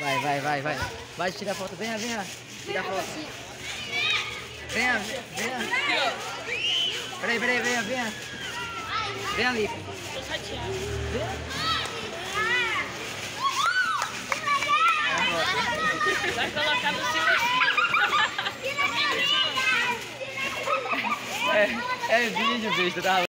Vai. Vai tirar foto. Venha. Tira a foto. Venha. Peraí, venha. Vem ali. Tô chateado. Vai colocar no seu. É vídeo, besta, tá?